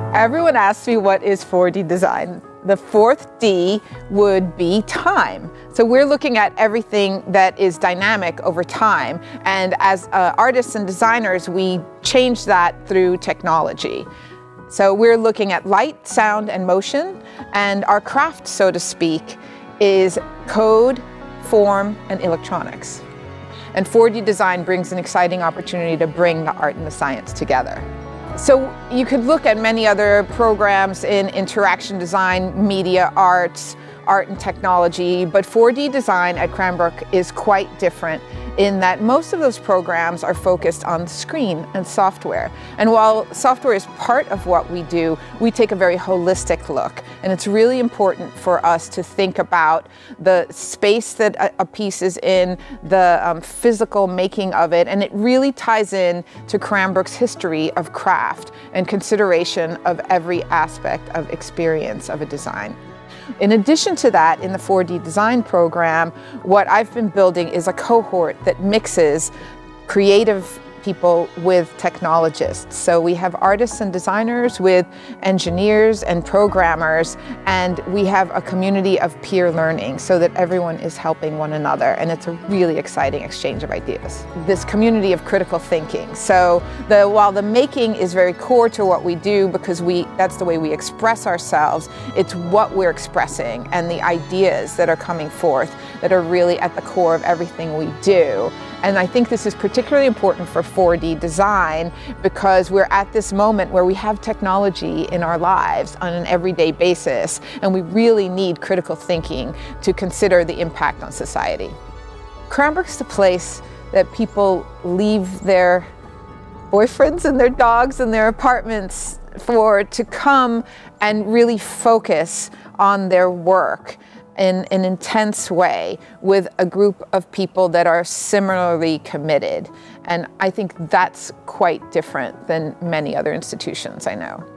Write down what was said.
Everyone asks me what is 4D design. The fourth D would be time. So we're looking at everything that is dynamic over time. And as artists and designers, we change that through technology. So we're looking at light, sound, and motion. And our craft, so to speak, is code, form, and electronics. And 4D design brings an exciting opportunity to bring the art and the science together. So you could look at many other programs in interaction design, media arts, art and technology, but 4D design at Cranbrook is quite different in that most of those programs are focused on screen and software. And while software is part of what we do, we take a very holistic look. And it's really important for us to think about the space that a piece is in, the physical making of it, and it really ties in to Cranbrook's history of craft and consideration of every aspect of experience of a design. In addition to that, in the 4D design program, what I've been building is a cohort that mixes creative people with technologists. So we have artists and designers with engineers and programmers, and we have a community of peer learning so that everyone is helping one another, and it's a really exciting exchange of ideas. This community of critical thinking. So while the making is very core to what we do because that's the way we express ourselves, it's what we're expressing and the ideas that are coming forth that are really at the core of everything we do. And I think this is particularly important for 4D design because we're at this moment where we have technology in our lives on an everyday basis, and we really need critical thinking to consider the impact on society. Cranbrook's the place that people leave their boyfriends and their dogs and their apartments to come and really focus on their work in an intense way with a group of people that are similarly committed. And I think that's quite different than many other institutions I know.